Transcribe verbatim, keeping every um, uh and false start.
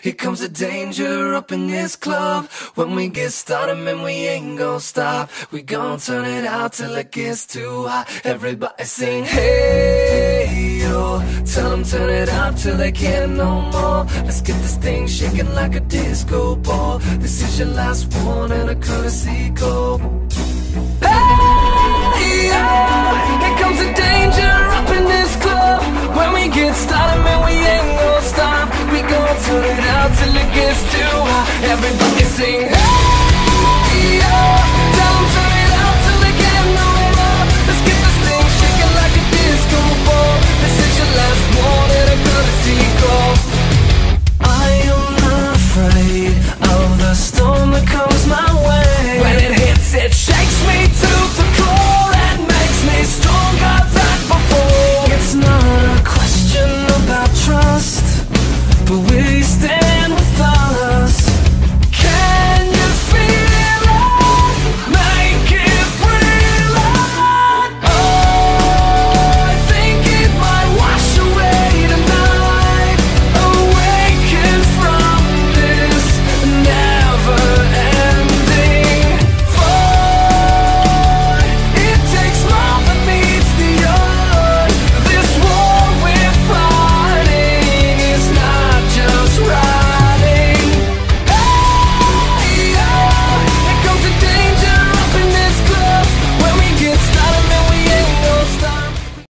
Here comes the danger up in this club. When we get started, man, we ain't gon' stop. We gon' turn it out till it gets too hot. Everybody sing, hey, yo. Tell them turn it up till they can't no more. Let's get this thing shaking like a disco ball. This is your last one and a courtesy call. Hey, yo. Here comes the danger up in this club. When we get started, man, we ain't gon' stop. We gon' turn it out till it gets too hot. Everybody sing, hey.